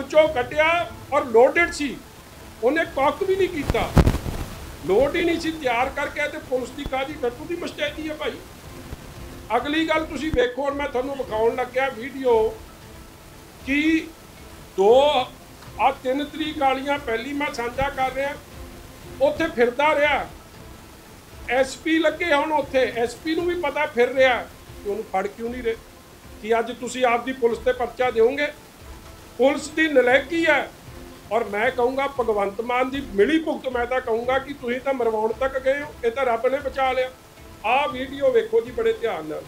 चो कटिया और लोडेड सी, उन्हें कक भी नहीं किया, लोड ही नहीं सी तैयार करके, तो पुलिस की काहदी टट्टू की मुस्तैदी है भाई। अगली गल तुसीं वेखो, और मैं तुहानूं विखाउण लग्या वीडियो कि 3 तरीक वालियां पहली मैं साझा कर रहा, उत्थे फिरदा रहा, SP लगे हुण उत्थे, SP नूं भी पता फिर रहा कि उन्होंने फड़ क्यों नहीं रहे, कि अज तुसीं आपदी पुलिस ते परचा दोगे। पुलिस की नलैकी है। और मैं कहूँगा भगवंत मान की मिली भुगत, मैं तो कहूँगा कि तुसीं तो मरवाउण तक गए हो, ये तो रब ने बचा लिया। आ वीडियो वेखो जी बड़े ध्यान नाल।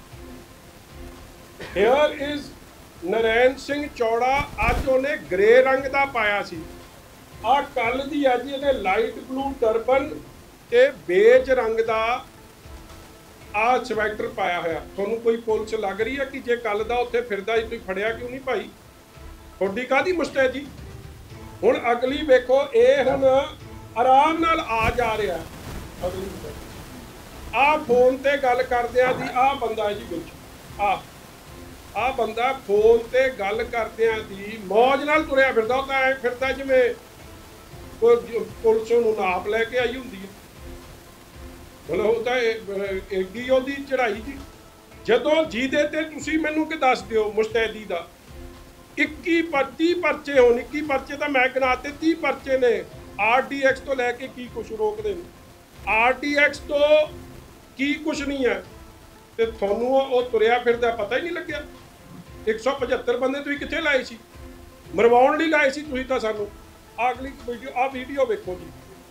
हेयर इज नरैन सिंह चौड़ा, अज उन्हें ग्रे रंग का पाया सी, आ कल दी है जी इहदे लाइट ब्लू टर्बन ते बेज रंग का आ स्वैटर पाया होया। तुहानूं कोई पुलिस लग रही है कि जे कल दा उत्थे फिरदा तुसीं फड़िया क्यों नहीं भाई, तुहाडी काहदी मुस्तैदी। हुण अगली वेखो, ये हुण आराम नाल आ जा रहा, अगली आ फोन ते गल करदिआं दी आ बंदा जी बिच आ बंदा फोन ते गल करदिआं दी मौज नाल तुरिया फिरदा, तां ऐ फिरदा जिवें कोई पुलिस नूं नाप लैके आई हुंदी है। मतलब वो तो एडी ओहदी चढ़ाई जी, जदों जिहदे ते तुसीं मैनूं कि दस दिओ मुस्तैदी दा 21 30 परचे होण, 21 परचे तो मैं गिनाते, 30 परचे ने RDX तो लैके की कुछ रोकते हैं, RDX तो की कुछ नहीं है, तो थोनू वो तुरिया फिरदा पता ही नहीं लग्या। 175 बंदे तुसीं कित्थे लाए सी, मरवाउण लई लाए सी तुसीं तां सानूं। अगली वीडियो वेखो जी,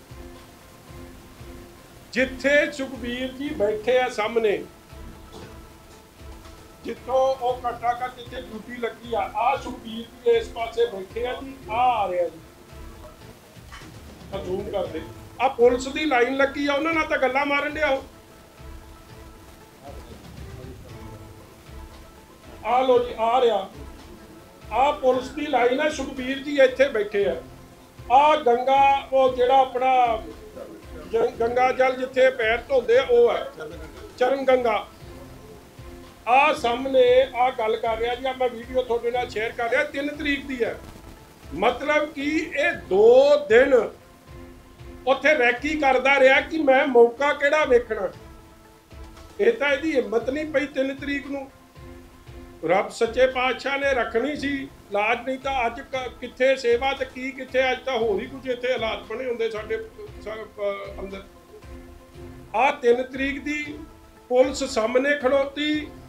जिथे सुखबीर जी बैठे आ सामने, जितों वो घट्टा घट जिथे ड्यूटी लगी आ सुखबीर जी इस पासे बैठे आ जी, आ रहे जी, जूम करते आ पुलिस की लाइन लगी आ, उन्होंने तो गल्लां मारन दिया। आ लो जी, आ रहा आ पुलिस की लाइन है, सुखबीर जी इत्थे बैठे आ, गंगा वो जिहड़ा अपना गंगा जल जिथे पैर धोंदे वो है चरण गंगा, आ सामने आ गल कर रहा जी। मैं वीडियो थोड़े नाल शेयर कर रहा, 3 तरीक की है, मतलब कि ये 2 दिन उत्थे रैकी करदा रहा कि मैं मौका किहड़ा वेखना। ये तो इहदी हिम्मत नहीं पई 3 तरीक नूं, रब सच्चे पातशाह ने रखनी सी लाज, नहीं तो अज कित्थे सेवा ते की कित्थे, अज तो होर ही कुछ इत्थे हालात बने हुंदे साडे अंदर। आ 3 तरीक दी पुलिस सामने खड़ोती,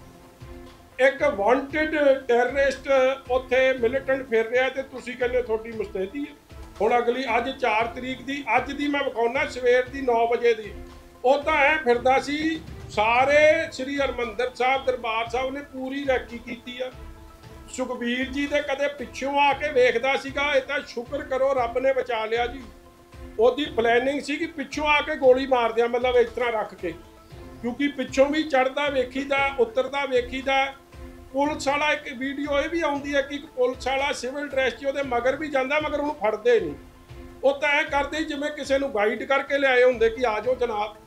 एक वांटेड टैररिस्ट उत्थे मिलिटेंट फिर रहा, तो तुसीं कहंदे तुहाडी मुस्तैदी है। हुण अगली अज 4 तरीक दी, अज दी मैं विखाउणा सवेर दी 9 बजे दी, वो तो ऐ फिरदा सी, सारे श्री हरमंदर साहब दरबार साहब ने पूरी रैकी की है। सुखबीर जी दे कदे पिछों आके वेखदा सीगा, ये तो शुक्र करो रब ने बचा लिया जी। ओदी प्लैनिंग सी कि पिछों आके गोली मार दिया, मतलब इस तरह रख के, क्योंकि पिछों भी चढ़दा वेखीदा उतरदा वेखीदा। पुलिस वाला एक वीडियो ये भी आउंदी है कि पुलिस वाला सिविल ड्रैस च उहदे मगर भी जांदा, मगर उहनूं फड़दे नहीं, वो तो ऐ करदे जिवें किसी नूं गाइड करके लिआए हुंदे कि आ जाओ जनाब।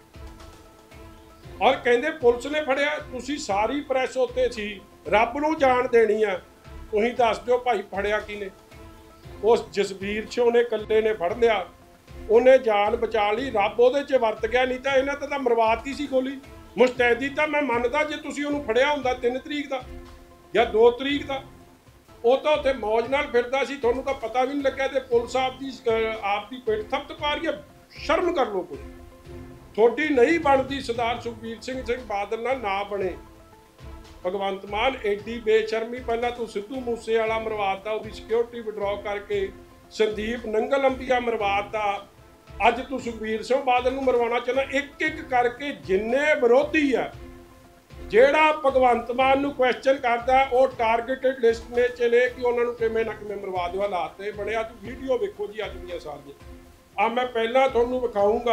और कहंदे पुलिस ने फड़िया, तुसीं सारी प्रैस उत्ते सी, रब नूं जान देनी है, तुसीं दस दिओ भाई फड़िया किने। उस जसबीर सिंह ने कल्ले ने फड़ लिया, उन्हें जान बचा ली, रब उहदे च वरत गया, नहीं तो इन्हां ते तां मरवाती सी गोली। मुस्तैदी तो मैं मनदा जे तुसीं उहनूं फड़िया हुंदा 3 तरीक का या 2 तरीक का, वो तो उत्थे मौज नाल फिरदा सी, तुहानूं तां पता भी नहीं लग्या। ते पुलिस आपदी पिठ थप्पत पा रही है, शर्म कर लो कुछ, थोड़ी नहीं बनती। सरदार सुखबीर सिंह बादल ना बने, भगवंत मान एडी बेशर्मी। पहला तू सिद्धू मूसे वाला मरवाता, उसकी सिक्योरिटी विड्रॉ करके, संदीप नंगल अंबिया मरवाता, अज तू सुखबीर सिंह बादल नूं मरवाना चाहना। एक एक करके जिन्ने विरोधी है, ਜਿਹੜਾ ਭਗਵੰਤ ਮਾਨ ਨੂੰ ਕੁਐਸਚਨ ਕਰਦਾ, ਉਹ ਟਾਰਗੇਟਡ ਲਿਸਟ ਨੇ ਚਲੇ ਕਿ ਉਹਨਾਂ ਨੂੰ ਕਿਵੇਂ ਨਾ ਕਿਵੇਂ ਮਰਵਾ ਦਿਓ। ਹਾਲਾਤ ਤੇ ਬਣਿਆ, ਤੂੰ ਵੀਡੀਓ ਵੇਖੋ ਜੀ ਅੱਜ ਦੀਆਂ ਸਾਰੀਆਂ। ਆ ਮੈਂ ਪਹਿਲਾਂ ਤੁਹਾਨੂੰ ਵਿਖਾਊਂਗਾ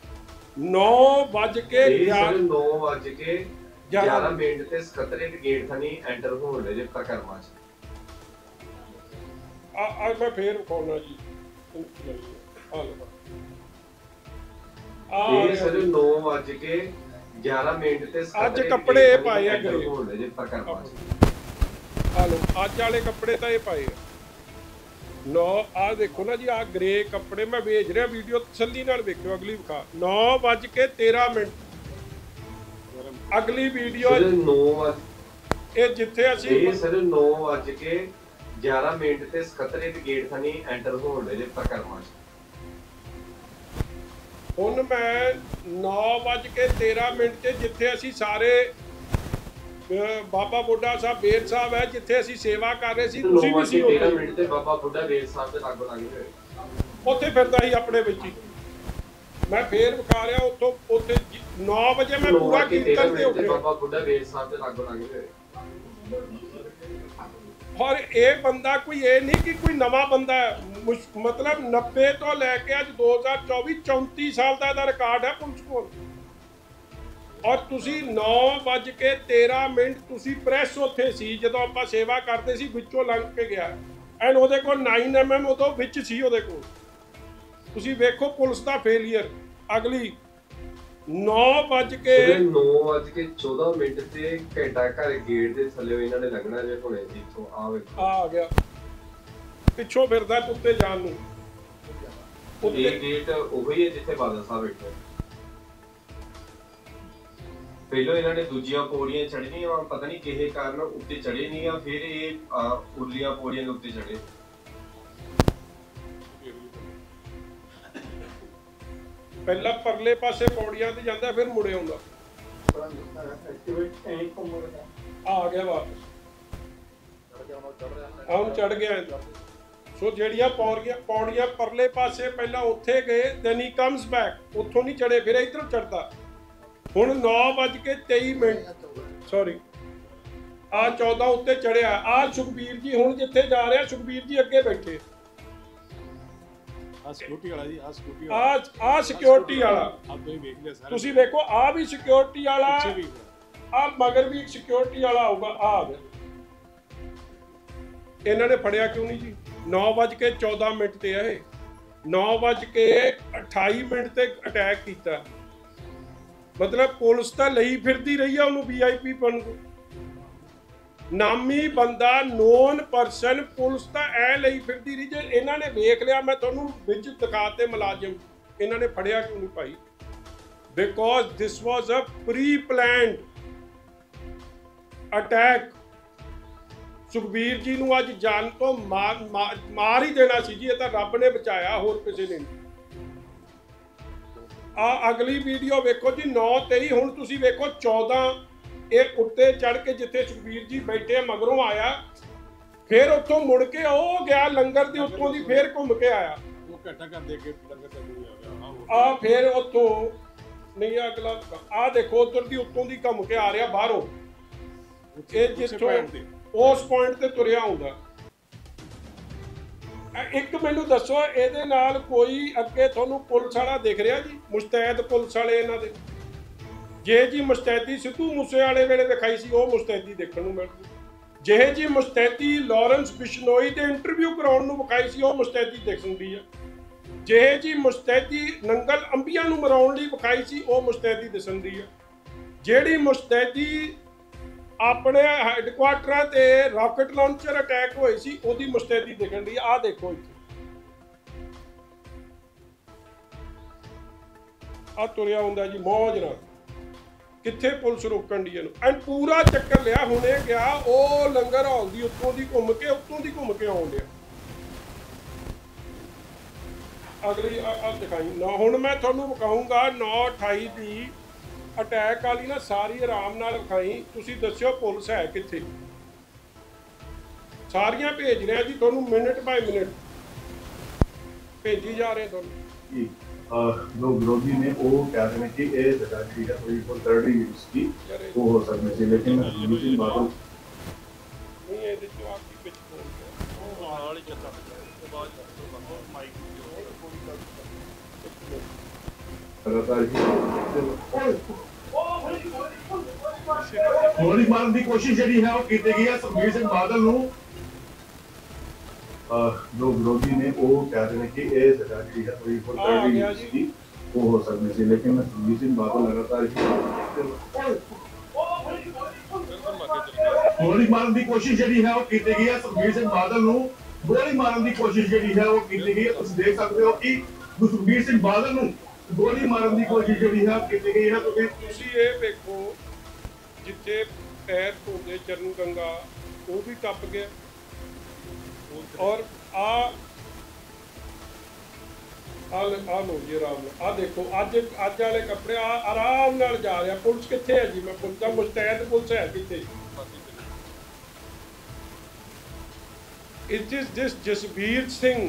9:11 ਤੇ ਸਕੱਤਰੇਟ ਗੇਟ ਥਣੀ ਐਂਟਰ ਹੋਣ ਦੇ ਜੇ ਪ੍ਰਕਰਮਾਂ ਚ। ਆ ਮੈਂ ਫੇਰ ਵਿਖਾਉਣਾ ਜੀ, ਆ ਲਓ। ਇਹ ਸਰ 9:11 ਤੇ ਅੱਜ ਕੱਪੜੇ ਇਹ ਪਾਏ ਆ ਗਰੇ, ਹੋਣ ਦੇ ਜੇ ਪ੍ਰਕਰਮਾਂ ਚ। ਆ ਲਓ ਅੱਜ ਵਾਲੇ ਕੱਪੜੇ ਤਾਂ ਇਹ ਪਾਏ ਆ। ਨੌ ਆ ਦੇਖੋ ਨਾ ਜੀ, ਆ ਗ੍ਰੇ ਕੱਪੜੇ ਮੈਂ ਭੇਜ ਰਿਹਾ, ਵੀਡੀਓ ਤਸੱਲੀ ਨਾਲ ਵੇਖਿਓ। ਅਗਲੀ ਵਿਖਾ 9:13 ਅਗਲੀ ਵੀਡੀਓ ਸਰ 9 ਇਹ ਜਿੱਥੇ ਅਸੀਂ ਇਹ ਸਰ 9:11 ਤੇ 77 ਗੇਟ ਥਾਨੀ ਐਂਟਰ ਹੋਣ ਦੇ ਪ੍ਰਕਰਮਾਂ ਚ। ਹੁਣ ਮੈਂ 9:13 ਤੇ ਜਿੱਥੇ ਅਸੀਂ ਸਾਰੇ ਬਾਬਾ ਬੁੱਢਾ ਸਾਹਿਬ ਬੇਰ ਸਾਹਿਬ ਹੈ ਜਿੱਥੇ ਅਸੀਂ ਸੇਵਾ ਕਰ ਰਹੇ ਸੀ, ਤੁਸੀਂ ਵੀ ਸੀ 9:13 ਤੇ ਬਾਬਾ ਬੁੱਢਾ ਬੇਰ ਸਾਹਿਬ ਦੇ ਲਾਗੋ ਲੱਗ ਗਏ ਉੱਥੇ ਫਿਰਦਾ ਸੀ ਆਪਣੇ ਵਿੱਚ ਹੀ। ਮੈਂ ਫੇਰ ਵਿਖਾ ਰਿਹਾ ਉੱਥੋਂ, ਉੱਥੇ 9 ਵਜੇ ਮੈਂ ਪੂਰਾ ਕੀਰਤਨ ਤੇ ਉੱਠਿਆ। ਬਾਬਾ ਬੁੱਢਾ ਬੇਰ ਸਾਹਿਬ ਦੇ ਲਾਗੋ ਲੱਗ ਗਏ। ਔਰ ਇਹ ਬੰਦਾ ਕੋਈ ਇਹ ਨਹੀਂ ਕਿ ਕੋਈ ਨਵਾਂ ਬੰਦਾ ਹੈ, ਮਤਲਬ 90 ਤੋਂ ਲੈ ਕੇ ਅੱਜ 2024 34 ਸਾਲ ਦਾ ਇਹਦਾ ਰਿਕਾਰਡ ਹੈ ਪੁਲਿਸ ਕੋਲ। ਔਰ ਤੁਸੀਂ 9:13 ਤੁਸੀਂ ਪ੍ਰੈਸ ਉੱਥੇ ਸੀ ਜਦੋਂ ਆਪਾਂ ਸੇਵਾ ਕਰਦੇ ਸੀ, ਵਿੱਚੋਂ ਲੰਘ ਕੇ ਗਿਆ ਐਂਡ ਉਹਦੇ ਕੋਲ 9mm ਉਦੋਂ ਵਿੱਚ ਸੀ ਉਹਦੇ ਕੋਲ। ਤੁਸੀਂ ਵੇਖੋ ਪੁਲਿਸ ਦਾ ਫੇਲੀਅਰ। ਅਗਲੀ 9:14 ਤੇ ਘੰਟਾ ਘਰ ਗੇਟ ਦੇ ਥੱਲੇ ਇਹਨਾਂ ਨੇ ਲੱਗਣਾ ਜੇ ਹੁਣੇ ਸੀ ਇੱਥੋਂ ਆ ਵੇਖੋ ਆ ਗਿਆ ਪਿੱਛੋਂ ਫਿਰਦਾ ਉੱਤੇ ਜਾਣ ਨੂੰ। ਇਹ ਗੇਟ ਉਹੀ ਹੈ ਜਿੱਥੇ ਬਾਦਲ ਸਾਹਿਬ ਬੈਠੇ। ਪਹਿਲਾਂ ਇਹਨਾਂ ਨੇ ਦੂਜੀਆਂ ਪੌੜੀਆਂ ਚੜ੍ਹਨੀਆਂ, ਪਤਾ ਨਹੀਂ ਕਿਹੇ ਕਾਰਨ ਉੱਤੇ ਚੜੇ ਨਹੀਂ ਆ, ਫਿਰ ਇਹ ਉਰਲੀਆਂ ਪੌੜੀਆਂ ਦੇ ਉੱਤੇ ਚੜੇ। ਪਹਿਲਾਂ ਪਰਲੇ ਪਾਸੇ ਪੌੜੀਆਂ ਤੇ ਜਾਂਦਾ, ਫਿਰ ਮੁੜੇ ਆਉਂਦਾ। ਆ ਗਿਆ ਵਾਪਸ, ਹੁਣ ਚੜ ਗਿਆ। ਸੋ ਜਿਹੜੀਆਂ ਪੌੜੀਆਂ ਪਰਲੇ ਪਾਸੇ ਪਹਿਲਾਂ ਉੱਥੇ ਗਏ, ਦੈਨ ਹੀ ਕਮਸ ਬੈਕ, ਉੱਥੋਂ ਨਹੀਂ ਚੜੇ, ਫਿਰ ਇੱਧਰੋਂ ਚੜਦਾ। ਹੁਣ 9:23 ਸੌਰੀ ਆ 14 ਉੱਤੇ ਚੜਿਆ। ਆ ਸੁਖਬੀਰ ਜੀ ਹੁਣ ਜਿੱਥੇ ਜਾ ਰਿਹਾ, ਸੁਖਬੀਰ ਜੀ ਅੱਗੇ ਬੈਠੇ। ਆ ਸਿਕਿਉਰਿਟੀ ਵਾਲਾ ਜੀ, ਆ ਸਿਕਿਉਰਿਟੀ ਵਾਲਾ ਤੁਸੀਂ ਵੇਖੋ, ਆ ਵੀ ਸਿਕਿਉਰਿਟੀ ਵਾਲਾ, ਆ ਮਗਰ ਵੀ ਇੱਕ ਸਿਕਿਉਰਿਟੀ ਵਾਲਾ ਹੋਊਗਾ। ਆ ਗਿਆ, ਇਹਨਾਂ ਨੇ ਫੜਿਆ ਕਿਉਂ ਨਹੀਂ ਜੀ? 9:14 ਤੇ ਆ ਇਹ, 9:28 ਤੇ ਅਟੈਕ ਕੀਤਾ। ਮਤਲਬ ਪੁਲਿਸ ਤਾਂ ਲਈ ਫਿਰਦੀ ਰਹੀ ਆ ਉਹਨੂੰ VIP ਬਣ ਨੂੰ। ਨਾਮੀ ਬੰਦਾ, ਨੋਨ ਪਰਸਨ, ਪੁਲਿਸ ਤਾਂ ਐ ਲਈ ਫਿਰਦੀ ਰਹੀ। ਜੇ ਇਹਨਾਂ ਨੇ ਵੇਖ ਲਿਆ, ਮੈਂ ਤੁਹਾਨੂੰ ਵਿੱਚ ਦਿਖਾਤੇ ਮੁਲਾਜ਼ਮ, ਇਹਨਾਂ ਨੇ ਫੜਿਆ ਕਿਉਂ ਨਹੀਂ ਭਾਈ? Because this was a pre planned attack. Sukhbir ji ਨੂੰ ਅੱਜ ਜਾਨ ਤੋਂ ਮਾਰ ਹੀ ਦੇਣਾ ਸੀ ਜੀ। ਇਹ ਤਾਂ ਰੱਬ ਨੇ ਬਚਾਇਆ, ਹੋਰ ਕਿਸੇ ਨੇ ਨਹੀਂ। ਆ ਅਗਲੀ ਵੀਡੀਓ ਵੇਖੋ ਜੀ, 9:23। ਹੁਣ ਤੁਸੀਂ ਵੇਖੋ 14 ਇਹ ਉੱਤੇ ਚੜ ਕੇ ਜਿੱਥੇ ਸੁਖਬੀਰ ਜੀ ਬੈਠੇ ਮਗਰੋਂ ਆਇਆ, ਫਿਰ ਉੱਥੋਂ ਮੁੜ ਕੇ ਉਹ ਗਿਆ ਲੰਗਰ ਦੇ ਉੱਤੋਂ ਦੀ, ਫਿਰ ਘੁੰਮ ਕੇ ਆਇਆ। ਉਹ ਘਟਾ ਕਰ ਦੇ ਕੇ ਲੰਗਰ ਤੇ ਆ ਫਿਰ ਉੱਥੋਂ ਨਹੀਂ, ਅਗਲਾ ਆ ਦੇਖੋ ਉਧਰ ਦੀ ਉੱਤੋਂ ਦੀ ਘੁੰਮ ਕੇ ਆ ਰਿਹਾ ਬਾਹਰੋਂ। ਇਹ ਜਿੱਥੋਂ ਉਸ ਪੁਆਇੰਟ ਤੇ ਤੁਰਿਆ ਹੁੰਦਾ। ਇੱਕ ਮੈਨੂੰ ਦੱਸੋ, ਇਹਦੇ ਨਾਲ ਕੋਈ ਅੱਗੇ ਤੁਹਾਨੂੰ ਪੁਲਿਸ ਵਾਲਾ ਦਿਖ ਰਿਹਾ ਜੀ? ਮੁਸਤੈਦ ਪੁਲਿਸ ਵਾਲੇ ਇਹਨਾਂ ਦੇ, ਜੇ ਜੀ ਮੁਸਤੈਦੀ ਸਿੱਧੂ ਮੂਸੇ ਵਾਲੇ ਵੇਲੇ ਵਿਖਾਈ ਸੀ, ਉਹ ਮੁਸਤੈਦੀ ਦੇਖਣ ਨੂੰ ਮਿਲਦੀ। ਜਿਹੇ ਜੀ ਮੁਸਤੈਦੀ ਲਾਰੈਂਸ ਬਿਸ਼ਨੋਈ ਦੇ ਇੰਟਰਵਿਊ ਕਰਾਉਣ ਨੂੰ ਵਿਖਾਈ ਸੀ, ਉਹ ਮੁਸਤੈਦੀ ਦਿਖਦੀ ਆ। ਜਿਹੇ ਜੀ ਮੁਸਤੈਦੀ ਨੰਗਲ ਅੰਬੀਆਂ ਨੂੰ ਮਰਾਉਣ ਲਈ ਵਿਖਾਈ ਸੀ, ਉਹ ਮੁਸਤੈਦੀ ਦਿਸਦੀ ਆ। ਜਿਹੜੀ ਮੁਸਤੈਦੀ ਆਪਣੇ ਹੈੱਡਕੁਆਟਰਾਂ ਤੇ ਰਾਕਟ ਲਾਂਚਰ ਅਟੈਕ ਹੋਏ ਸੀ, ਉਹਦੀ ਮੁਸਤੈਦੀ ਦਿਖਣ ਦੀ। ਆਹ ਦੇਖੋ ਇੱਥੇ ਆ ਤੁਰਿਆ ਹੁੰਦਾ ਜੀ ਮੌਜ ਨਾਲ। ਕਿੱਥੇ ਪੁਲਿਸ ਰੋਕਣ ਦੀ ਇਹਨੂੰ? ਐਂਡ ਪੂਰਾ ਚੱਕਰ ਲਿਆ। ਹੁਣੇ ਗਿਆ ਉਹ ਲੰਗਰ ਹਾਲ ਦੀ ਉੱਤੋਂ ਦੀ ਘੁੰਮ ਕੇ ਆਉਣ ਡਿਆ। ਅਗਲੀ ਆ ਦਿਖਾਈ ਨਾ। ਹੁਣ ਮੈਂ ਤੁਹਾਨੂੰ ਵਿਖਾਊਂਗਾ 9:28 ਦੀ ਅਟੈਕ ਵਾਲੀ ਨਾ, ਸਾਰੀ ਆਰਾਮ ਨਾਲ ਵਿਖਾਈ। ਤੁਸੀਂ ਦੱਸਿਓ ਪੁਲਿਸ ਹੈ ਕਿੱਥੇ? ਸਾਰੀਆਂ ਭੇਜ ਰਿਹਾ ਜੀ ਤੁਹਾਨੂੰ, ਮਿੰਟ ਬਾਏ ਮਿੰਟ ਭੇਜੀ ਜਾ ਰਹੇ ਤੁਹਾਨੂੰ। जो विरोधी ने वो कह रहे हैं कि ये जगह की है कोई थर्ड यूज की वो हो सकती है, लेकिन नितिन बादल नहीं है जो आपकी पिच बोल है वो हाल ही चलता है बाद माइक लगातार गोली मारन की कोशिश जी है वो की गई है सुखबीर सिंह बादल ਨੂੰ। जो विरोधी ने वो कह रहे हैं कि ये जगह की है कोई थर्ड यूज की वो हो सकती है, लेकिन सुखबीर सिंह बादल लगातार गोली मारन की कोशिश जी है वो की गई है सुखबीर सिंह बादल ਨੂੰ। ਗੋਲੀ ਮਾਰਨ ਦੀ ਕੋਸ਼ਿਸ਼ ਜਿਹੜੀ ਹੈ ਉਹ ਕੀਤੀ ਗਈ ਹੈ। ਤੁਸੀਂ ਦੇਖ ਸਕਦੇ ਹੋ ਕਿ ਸੁਖਬੀਰ ਸਿੰਘ ਬਾਦਲ ਨੂੰ ਗੋਲੀ ਮਾਰਨ ਦੀ ਕੋਸ਼ਿਸ਼ ਜਿਹੜੀ ਹੈ ਕੀਤੀ ਗਈ ਹੈ। ਤੁਸੀਂ ਇਹ ਵੇਖੋ, ਜਿੱਥੇ ਪੈਰ ਧੋਂਦੇ ਚਰਨ ਗੰਗਾ ਉਹ ਵੀ ਟੱਪ ਗਿਆ। ਔਰ ਆ ਲੋ ਜੀ ਆਰਾਮ ਨਾਲ, ਆ ਦੇਖੋ ਅੱਜ ਵਾਲੇ ਕੱਪੜੇ ਆਰਾਮ ਨਾਲ ਜਾ ਰਿਹਾ। ਪੁਲਿਸ ਕਿੱਥੇ ਹੈ ਜੀ? ਮੈਂ ਪੁੱਛਦਾ, ਮੁਸਤੈਦ ਪੁਲਿਸ ਹੈ ਕਿੱਥੇ? It is this Jasbir Singh,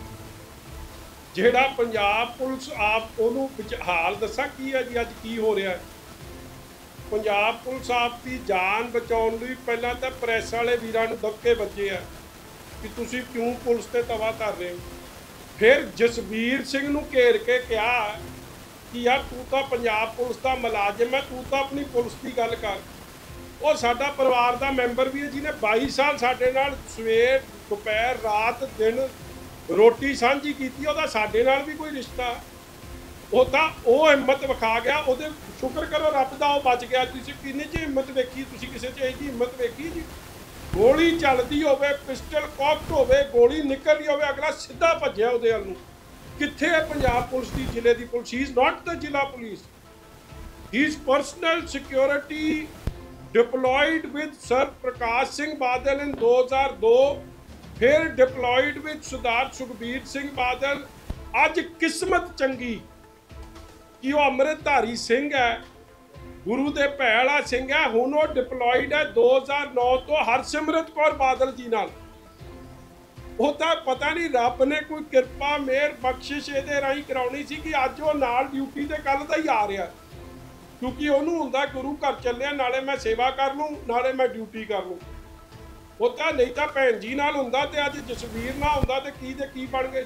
ਜਿਹੜਾ ਪੰਜਾਬ ਪੁਲਿਸ ਆਪ ਉਹਨੂੰ ਹਾਲ ਦੱਸਾਂ ਕੀ ਹੈ ਜੀ ਅੱਜ ਕੀ ਹੋ ਰਿਹਾ ਹੈ। ਪੰਜਾਬ ਪੁਲਿਸ ਆਪ ਦੀ ਜਾਨ ਬਚਾਉਣ ਲਈ ਪਹਿਲਾਂ ਤਾਂ ਪ੍ਰੈਸ ਵਾਲੇ ਵੀਰਾਂ ਨੂੰ ਦਬਕੇ ਵੱਜੇ ਆ ਕਿ ਤੁਸੀਂ ਕਿਉਂ ਪੁਲਿਸ ਤੇ ਤਵਾ ਧਰ ਰਹੇ ਹੋ। ਫਿਰ ਜਸਬੀਰ ਸਿੰਘ ਨੂੰ ਘੇਰ ਕੇ ਕਿਹਾ ਕਿ ਯਾਰ ਤੂੰ ਤਾਂ ਪੰਜਾਬ ਪੁਲਿਸ ਦਾ ਮੁਲਾਜ਼ਮ ਹੈ, ਤੂੰ ਤਾਂ ਆਪਣੀ ਪੁਲਿਸ ਦੀ ਗੱਲ ਕਰ। ਉਹ ਸਾਡਾ ਪਰਿਵਾਰ ਦਾ ਮੈਂਬਰ ਵੀ ਹੈ, ਜਿਹਨੇ 22 ਸਾਲ ਸਾਡੇ ਨਾਲ ਸਵੇਰ ਦੁਪਹਿਰ ਰਾਤ ਦਿਨ ਰੋਟੀ ਸਾਂਝੀ ਕੀਤੀ। ਉਹਦਾ ਸਾਡੇ ਨਾਲ ਵੀ ਕੋਈ ਰਿਸ਼ਤਾ। ਉਹ ਹਿੰਮਤ ਵਿਖਾ ਗਿਆ। ਉਹਦੇ ਸ਼ੁਕਰ ਕਰੋ ਰੱਬ ਦਾ ਉਹ ਬਚ ਗਿਆ। ਤੁਸੀਂ ਕਿੰਨੀ ਚ ਹਿੰਮਤ ਵੇਖੀ? ਤੁਸੀਂ ਕਿਸੇ ਚ ਇਹੀ ਜਿਹੀ ਹਿੰਮਤ ਵੇਖੀ ਜੀ? ਗੋਲੀ ਚੱਲਦੀ ਹੋਵੇ, ਪਿਸਟਲ ਕੌਕਡ ਹੋਵੇ, ਗੋਲੀ ਨਿਕਲ ਰਹੀ ਹੋਵੇ, ਅਗਲਾ ਸਿੱਧਾ ਭੱਜਿਆ ਉਹਦੇ ਵੱਲ ਨੂੰ। ਕਿੱਥੇ ਹੈ ਪੰਜਾਬ ਪੁਲਿਸ ਦੀ, ਜ਼ਿਲ੍ਹੇ ਦੀ police? He is not the ਜ਼ਿਲ੍ਹਾ police. His personal security deployed with sir Prakash Singh Badal in 2002, ਫਿਰ ਡਿਪਲੋਇਡ ਵਿਦ ਸਰਦਾਰ ਸੁਖਬੀਰ ਸਿੰਘ ਬਾਦਲ। ਅੱਜ ਕਿਸਮਤ ਚੰਗੀ ਕਿ ਉਹ ਅੰਮ੍ਰਿਤਧਾਰੀ ਸਿੰਘ ਹੈ, ਗੁਰੂ ਦੇ ਭੈ ਵਾਲਾ ਸਿੰਘ ਹੈ। ਹੁਣ ਉਹ ਡਿਪਲੋਇਡ ਹੈ 2009 ਤੋਂ ਹਰਸਿਮਰਤ ਕੌਰ ਬਾਦਲ ਜੀ ਨਾਲ। ਉਹ ਤਾਂ ਪਤਾ ਨਹੀਂ ਰੱਬ ਨੇ ਕੋਈ ਕਿਰਪਾ ਮਿਹਰ ਬਖਸ਼ਿਸ਼ ਇਹਦੇ ਰਾਹੀਂ ਕਰਾਉਣੀ ਸੀ ਕਿ ਅੱਜ ਉਹ ਨਾਲ ਡਿਊਟੀ ਤੇ ਕੱਲ ਦਾ ਹੀ ਆ ਰਿਹਾ, ਕਿਉਂਕਿ ਉਹਨੂੰ ਹੁੰਦਾ ਗੁਰੂ ਘਰ ਚੱਲਿਆ, ਨਾਲੇ ਮੈਂ ਸੇਵਾ ਕਰ ਲੂੰ ਨਾਲੇ ਮੈਂ ਡਿਊਟੀ ਕਰ ਲੂੰ। ਉਹ ਤਾਂ ਨਹੀਂ ਤਾਂ ਭੈਣ ਜੀ ਨਾਲ ਹੁੰਦਾ ਤੇ ਅੱਜ ਜਸਵੀਰ ਨਾਲ ਹੁੰਦਾ ਤੇ ਕੀ ਬਣ ਗਏ।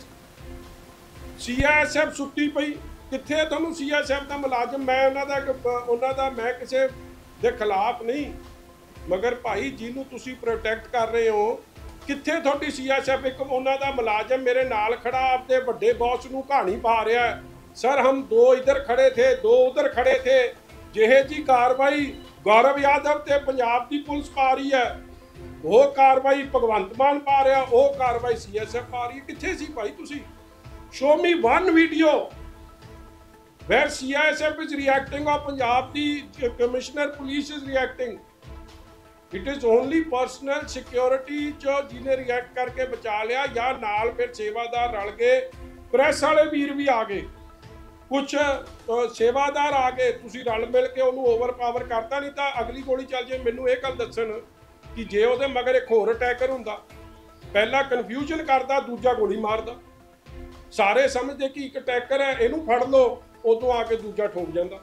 CISF ਸੁੱਤੀ ਪਈ। ਕਿੱਥੇ ਤੁਹਾਨੂੰ CISF ਦਾ ਮੁਲਾਜ਼ਮ? ਮੈਂ ਉਹਨਾਂ ਦਾ ਮੈਂ ਕਿਸੇ ਦੇ ਖਿਲਾਫ ਨਹੀਂ, ਮਗਰ ਭਾਈ ਜਿਹਨੂੰ ਤੁਸੀਂ ਪ੍ਰੋਟੈਕਟ ਕਰ ਰਹੇ ਹੋ, ਕਿੱਥੇ ਤੁਹਾਡੀ CISF? ਇੱਕ ਉਹਨਾਂ ਦਾ ਮੁਲਾਜ਼ਮ ਮੇਰੇ ਨਾਲ ਖੜਾ ਆਪਦੇ ਵੱਡੇ ਬੌਸ ਨੂੰ ਕਹਾਣੀ ਪਾ ਰਿਹਾ ਹੈ, ਸਰ ਹਮ 2 इधर खड़े थे 2 उधर खड़े थे। ਜਿਹੇ ਜੀ ਕਾਰਵਾਈ ਗੌਰਵ ਯਾਦਵ ਤੇ ਪੰਜਾਬ ਦੀ ਪੁਲਿਸ ਪਾ ਰਹੀ ਹੈ, ਉਹ ਕਾਰਵਾਈ ਭਗਵੰਤ ਮਾਨ ਪਾ ਰਿਹਾ, ਉਹ ਕਾਰਵਾਈ CISF ਪਾ ਰਹੀ ਹੈ। ਕਿੱਥੇ ਸੀ ਭਾਈ ਤੁਸੀਂ? Show me one video where CISF is reacting or Punjab the Commissioner Police is reacting. It is only personal security जो जिन्हें react करके बचा लिया, या नाल फिर सेवादार रल गए, प्रेस वाले वीर भी आ गए, कुछ सेवादार आ गए, तुसी रल मिल के ਉਹਨੂੰ ਓਵਰਪਾਵਰ ਕਰਤਾ। ਨਹੀਂ ਤਾਂ ਅਗਲੀ ਗੋਲੀ ਚੱਲ ਜੇ। ਮੈਨੂੰ ਇਹ ਗੱਲ ਦੱਸਣ ਕਿ ਜੇ ਉਹਦੇ ਮਗਰ ਇੱਕ ਹੋਰ ਅਟੈਕਰ ਹੁੰਦਾ, ਪਹਿਲਾ ਕਨਫਿਊਜ਼ਨ ਕਰਦਾ, ਦੂਜਾ ਗੋਲੀ ਮਾਰਦਾ। ਸਾਰੇ ਸਮਝਦੇ ਕਿ ਇੱਕ ਅਟੈਕਰ ਹੈ, ਇਹਨੂੰ ਫੜ ਲਓ, ਉਦੋਂ ਆ ਕੇ ਦੂਜਾ ਠੋਕ ਜਾਂਦਾ।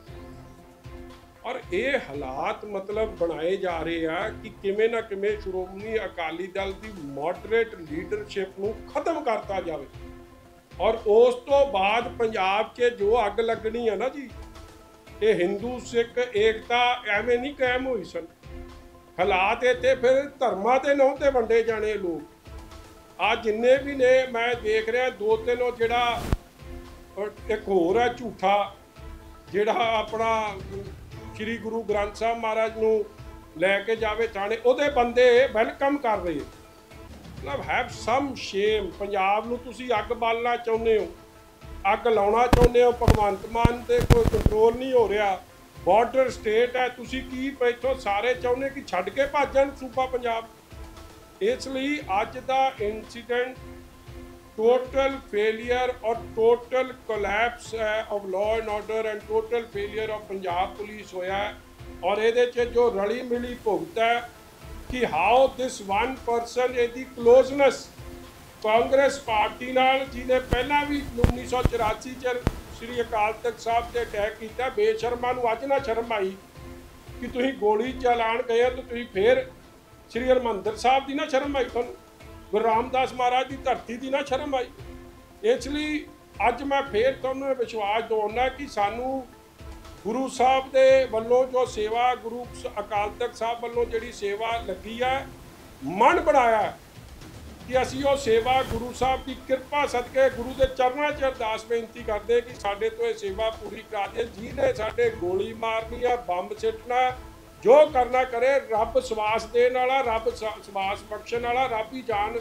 ਔਰ ਇਹ ਹਾਲਾਤ ਮਤਲਬ ਬਣਾਏ ਜਾ ਰਹੇ ਆ ਕਿ ਕਿਵੇਂ ਨਾ ਕਿਵੇਂ ਸ਼੍ਰੋਮਣੀ ਅਕਾਲੀ ਦਲ ਦੀ ਮੋਡਰੇਟ ਲੀਡਰਸ਼ਿਪ ਨੂੰ ਖਤਮ ਕਰਤਾ ਜਾਵੇ। ਔਰ ਉਸ ਤੋਂ ਬਾਅਦ ਪੰਜਾਬ 'ਚ ਜੋ ਅੱਗ ਲੱਗਣੀ ਆ ਨਾ ਜੀ, ਇਹ ਹਿੰਦੂ ਸਿੱਖ ਏਕਤਾ ਐਵੇਂ ਨਹੀਂ ਕਾਇਮ ਹੋਈ ਸਨ। ਹਾਲਾਤ ਇੱਥੇ ਫਿਰ ਧਰਮਾਂ ਦੇ ਨਾਂ ਤੇ ਵੰਡੇ ਜਾਣੇ ਲੋਕ। ਆ ਜਿੰਨੇ ਵੀ ਨੇ ਮੈਂ ਦੇਖ ਰਿਹਾ 2-3 ਉਹ ਜਿਹੜਾ ਇੱਕ ਹੋਰ ਹੈ ਝੂਠਾ, ਜਿਹੜਾ ਆਪਣਾ ਸ਼੍ਰੀ ਗੁਰੂ ਗ੍ਰੰਥ ਸਾਹਿਬ ਮਹਾਰਾਜ ਨੂੰ ਲੈ ਕੇ ਜਾਵੇ ਥਾਣੇ, ਉਹਦੇ ਬੰਦੇ ਵੈਲਕਮ ਕਰ ਰਹੇ। ਮਤਲਬ ਹੈਵ ਸਮ ਸ਼ੇਮ। ਪੰਜਾਬ ਨੂੰ ਤੁਸੀਂ ਅੱਗ ਬਾਲਣਾ ਚਾਹੁੰਦੇ ਹੋ, ਅੱਗ ਲਾਉਣਾ ਚਾਹੁੰਦੇ ਹੋ। ਭਗਵੰਤ ਮਾਨ ਤੇ ਕੋਈ ਕੰਟਰੋਲ ਨਹੀਂ ਹੋ ਰਿਹਾ, ਬਾਰਡਰ ਸਟੇਟ ਹੈ। ਤੁਸੀਂ ਕੀ ਇੱਥੋਂ ਸਾਰੇ ਚਾਹੁੰਦੇ ਕਿ ਛੱਡ ਕੇ ਭੱਜ ਜਾਣ ਸੂਬਾ ਪੰਜਾਬ। ਇਸ ਲਈ ਅੱਜ ਦਾ ਇਨਸੀਡੈਂਟ टोटल फेलियर और total collapse of law and order and total failure of Punjab police होया है। और ये जो रली मिली भुगत है कि हाउ दिस वन परसन यदि क्लोजनेस कांग्रेस पार्टी नाल, जिन्हें पहला भी 1984 च श्री अकाल तख्त साहब से अटैक किया, बेशर्मा नूं अज ना शर्म आई कि तुसीं गोली चलाण गए तो तुसीं फिर श्री हरमंदर साहब की ना शर्म आई, तुहानूं गुरु रामदास महाराज की धरती की ना शर्म आई। इसलिए अज मैं फिर तुहानूं विश्वास दिवाउणा कि सानू गुरु साहब के वल्लों जो सेवा, गुरु अकाल तख्त साहब वल्लों जिहड़ी सेवा लगी है, मन बनाया कि असीं वो सेवा गुरु साहब की कृपा सदके गुरु के चरणों च अरदास बेनती करते कि साडे तो ये सेवा पूरी करा दे। जिन्हें साडे गोली मारनी है, बंब सिੱਟਣਾ, जो करना करे, रब सवास देने वाला, रब सवास बख्शण वाला, रब ही जान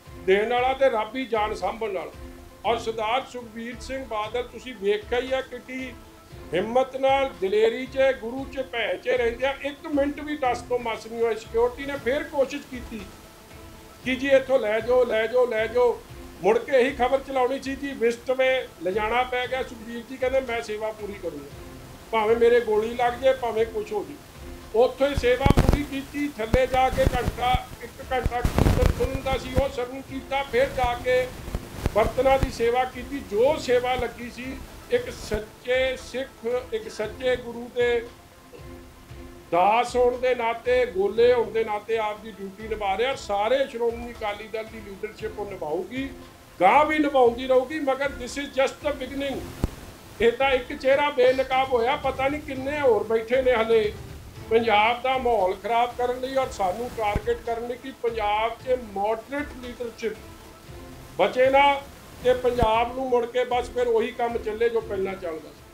ਦੇਣ ਵਾਲਾ ਤੇ ਰੱਬ ਹੀ ਜਾਨ ਸਾਂਭਣ ਵਾਲਾ। ਔਰ ਸਰਦਾਰ ਸੁਖਬੀਰ ਸਿੰਘ ਬਾਦਲ ਤੁਸੀਂ ਵੇਖਿਆ ਹੀ ਆ ਕਿੱਡੀ ਹਿੰਮਤ ਨਾਲ, ਦਲੇਰੀ 'ਚ, ਗੁਰੂ 'ਚ, ਭੈ 'ਚ ਰਹਿੰਦਿਆਂ 1 ਮਿੰਟ ਵੀ ਟਸ ਤੋਂ ਮਸ ਨਹੀਂ ਹੋਏ। ਸਿਕਿਉਰਿਟੀ ਨੇ ਫਿਰ ਕੋਸ਼ਿਸ਼ ਕੀਤੀ ਕਿ ਜੀ ਇੱਥੋਂ ਲੈ ਜਾਓ, ਲੈ ਜਾਓ, ਲੈ ਜਾਓ। ਮੁੜ ਕੇ ਇਹੀ ਖਬਰ ਚਲਾਉਣੀ ਸੀ ਜੀ ਵਿਸਟਵੇ ਲਿਜਾਣਾ ਪੈ ਗਿਆ। ਸੁਖਬੀਰ ਜੀ ਕਹਿੰਦੇ ਮੈਂ ਸੇਵਾ ਪੂਰੀ ਕਰੂੰਗਾ, ਭਾਵੇਂ ਮੇਰੇ ਗੋਲੀ ਲੱਗ ਜਾਏ, ਭਾਵੇਂ ਕੁਛ ਹੋ ਜਾਏ। ਉੱਥੋਂ ਹੀ ਸੇਵਾ ਪੂਰੀ ਕੀਤੀ। ਥੱਲੇ ਜਾ ਕੇ 1 ਘੰਟਾ ਕੀਰਤਨ ਸੁਣਨ ਦਾ ਸੀ, ਉਹ ਸਰਵਣ ਕੀਤਾ। ਫਿਰ ਜਾ ਕੇ ਬਰਤਨਾਂ ਦੀ ਸੇਵਾ ਕੀਤੀ। ਜੋ ਸੇਵਾ ਲੱਗੀ ਸੀ, ਇੱਕ ਸੱਚੇ ਸਿੱਖ, ਇੱਕ ਸੱਚੇ ਗੁਰੂ ਦੇ ਦਾਸ ਹੋਣ ਦੇ ਨਾਤੇ, ਗੋਲੇ ਹੋਣ ਦੇ ਨਾਤੇ ਆਪ ਦੀ ਡਿਊਟੀ ਨਿਭਾ ਰਿਹਾ। ਸਾਰੇ ਸ਼੍ਰੋਮਣੀ ਅਕਾਲੀ ਦਲ ਦੀ ਲੀਡਰਸ਼ਿਪ ਉਹ ਨਿਭਾਊਗੀ, ਗਾਂ ਵੀ ਨਿਭਾਉਂਦੀ ਰਹੂਗੀ। ਮਗਰ this is just the beginning. ਇਹ ਤਾਂ ਇੱਕ ਚਿਹਰਾ ਬੇਨਕਾਬ ਹੋਇਆ, ਪਤਾ ਨਹੀਂ ਕਿੰਨੇ ਹੋਰ ਬੈਠੇ ਨੇ ਹਲੇ ਪੰਜਾਬ ਦਾ ਮਾਹੌਲ ਖਰਾਬ ਕਰਨ ਲਈ ਔਰ ਸਾਨੂੰ ਟਾਰਗੇਟ ਕਰਨ ਲਈ ਕਿ ਪੰਜਾਬ 'ਚ ਮੋਡਰੇਟ ਲੀਡਰਸ਼ਿਪ ਬਚੇ ਨਾ, ਤੇ ਪੰਜਾਬ ਨੂੰ ਮੁੜ ਕੇ ਬਸ ਫਿਰ ਉਹੀ ਕੰਮ ਚੱਲੇ ਜੋ ਪਹਿਲਾਂ ਚੱਲਦਾ ਸੀ।